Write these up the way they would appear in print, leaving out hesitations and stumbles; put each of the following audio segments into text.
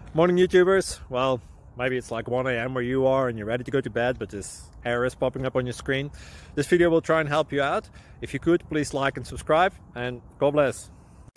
Morning YouTubers. Well, maybe it's like 1 a.m. where you are and you're ready to go to bed, but this error is popping up on your screen. This video will try and help you out. If you could, please like and subscribe, and God bless.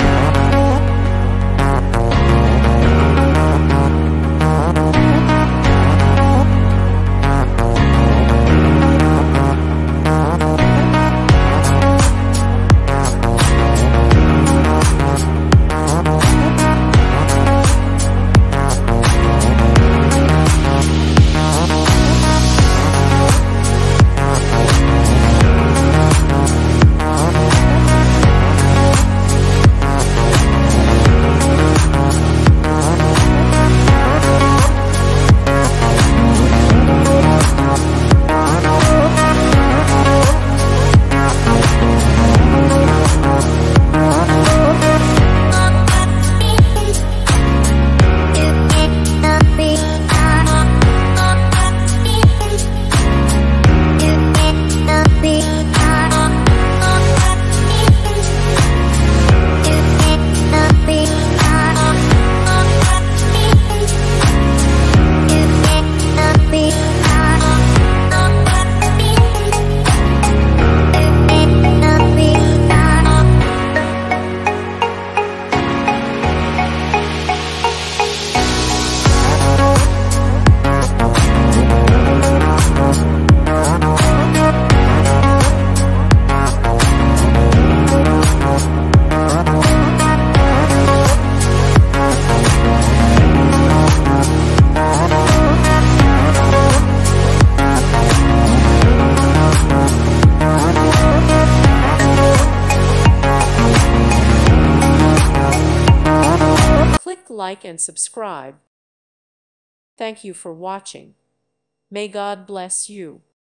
Like and subscribe. Thank you for watching. May God bless you.